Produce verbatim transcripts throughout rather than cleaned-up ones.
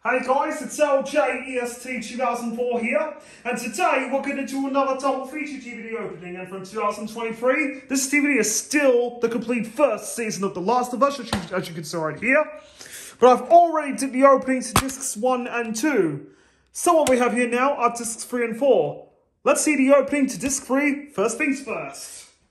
Hey guys, it's L J E S T two thousand four here, and today we're going to do another double feature D V D opening, and from two thousand twenty-three, this D V D is still the complete first season of The Last of Us, as you, as you can see right here, but I've already did the openings to discs one and two, so what we have here now are discs three and four. Let's see the opening to disc three, first things first.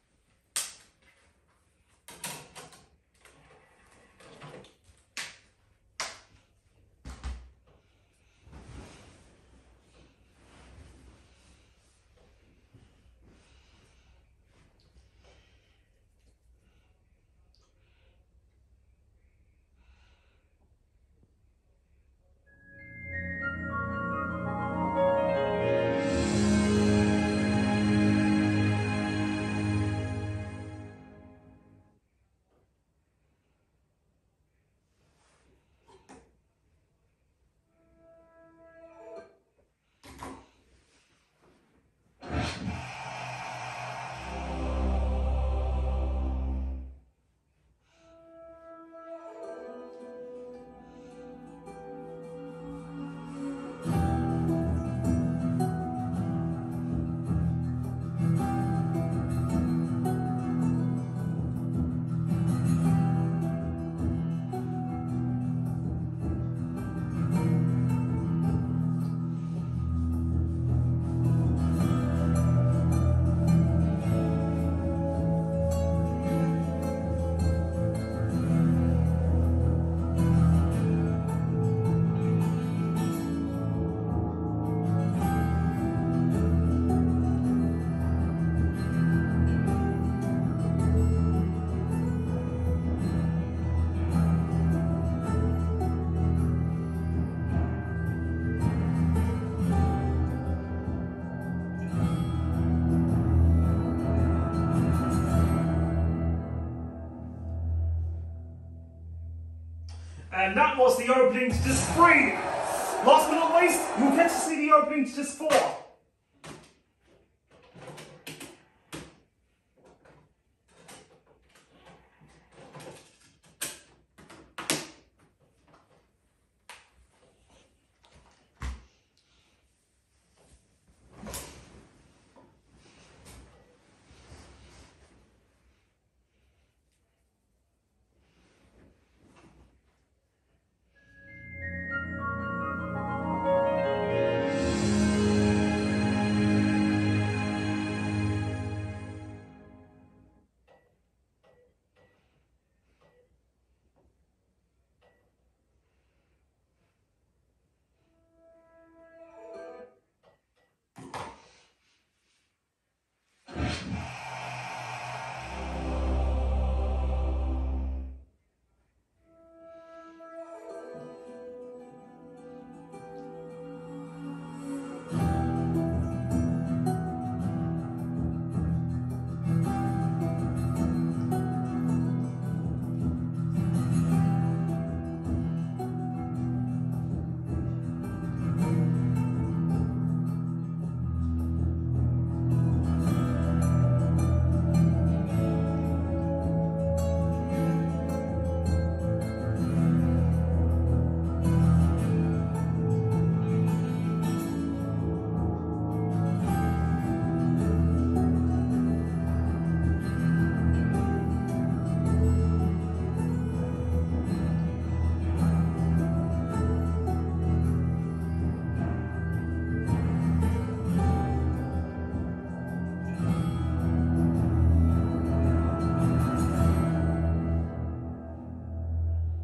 And that was the opening to disc three. Last but not least, you'll get to see the opening to disc four.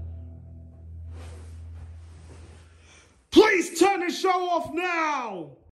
Please turn the show off now!